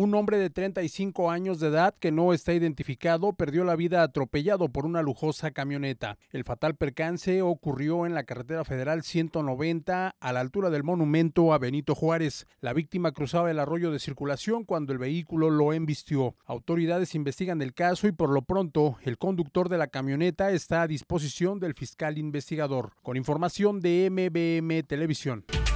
Un hombre de 35 años de edad que no está identificado perdió la vida atropellado por una lujosa camioneta. El fatal percance ocurrió en la carretera federal 190 a la altura del monumento a Benito Juárez. La víctima cruzaba el arroyo de circulación cuando el vehículo lo embistió. Autoridades investigan el caso y por lo pronto el conductor de la camioneta está a disposición del fiscal investigador. Con información de MBM Televisión.